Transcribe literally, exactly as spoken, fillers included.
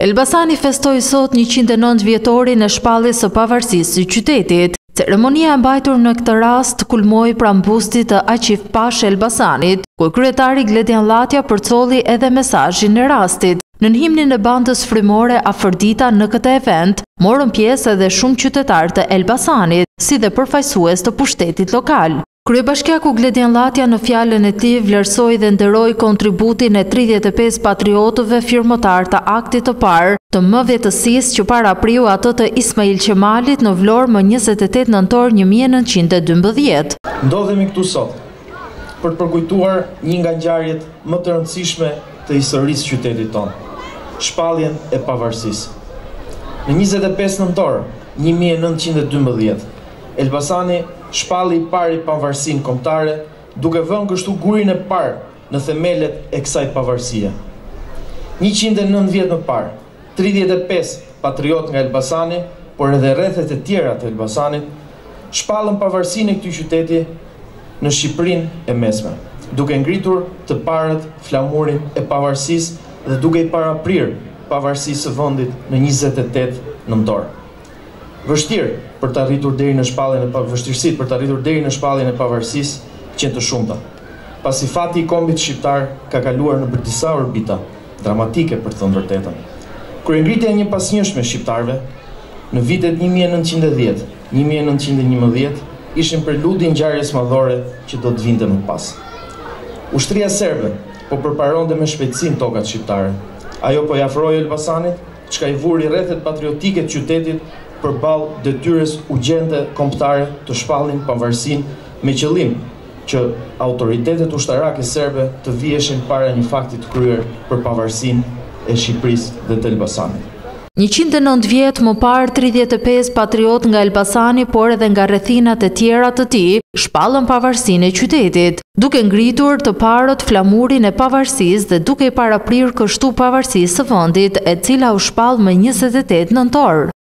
Elbasani festoi sot njëqind e nëntë vjetorin e shpalljes së Pavarsisë së qytetit. Ceremonia e mbajtur në këtë rast kulmoi pranë bustit të Aqif Pash Elbasanit, ku kryetari Gledian Llatja përcolli edhe mesazhin e rastit. Në himnin e bandës frymore afërdita në këtë event, morën pjesë edhe shumë qytetarë të Elbasanit, si dhe përfaqësues të pushtetit lokal. Kryebashkiaku Gledian Llatja në fjalën e tij vlerësoi dhe nderoi kontributin e tridhjetë e pesë patriotëve firmotar të aktit të parë të M V T S-së që parapriu atë të Ismail Qemalit në Vlorë më njëzet e tetë nëntor një mijë e nëntëqind e dymbëdhjetë. Ndodhemi këtu sot për të përkujtuar një nga ngjarjet më të rëndësishme të historisë së qytetit tonë, shpalljen e Pavarsisë. Në njëzet e pesë nëntor një mijë e nëntëqind e dymbëdhjetë, Elbasani shpalli i pari pavarësinë kombëtare, duke vënë kështu gurin e parë në themelet e kësaj pavarësie. njëqind e nëntë vjet më parë, tridhjetë e pesë patriot nga Elbasani, por edhe rrethet e tjera të Elbasanit, shpallën pavarësinë e këtij qyteti në Shqipërinë e Mesme, duke ngritur të parët flamurin e pavarësisë dhe duke i paraprirë pavarësisë së vendit në njëzet e tetë nëntor. Vështirë për të arritur deri në shpalljen e vështirësitë për të arritur deri në shpalljen e pavarësisë qenë të shumta. Pasi fati i kombit shqiptar ka kaluar në disa orbita dramatike për të thënë vërtetën. Kryengritja e një pasnjëshme shqiptarëve në vitet një mijë e nëntëqind e dhjetë - një mijë e nëntëqind e njëmbëdhjetë ishin preludi i ngjarjes madhore që do të vinte më pas. Ushtria serbe po përparonte me shpejtësinë tokat shqiptare. Ajo po i afroi Elbasanit, çka i vuri rrethet patriotike të qytetit përballë detyrës urgjente kombëtare të shpallin pavarësinë me qëllim që autoritetet ushtarake serbe të viheshin para një fakti të kryer për pavarësinë e Shqipërisë dhe të Elbasanit. njëqind e nëntë vjet më parë, tridhjetë e pesë patriot nga Elbasani, por edhe nga rrethinat e tjera të tij, shpallën pavarësinë e qytetit, duke ngritur të parët flamurin e pavarësisë dhe duke i paraprirë kështu pavarësisë së vendit, e cila u shpall më njëzet e tetë nëntor.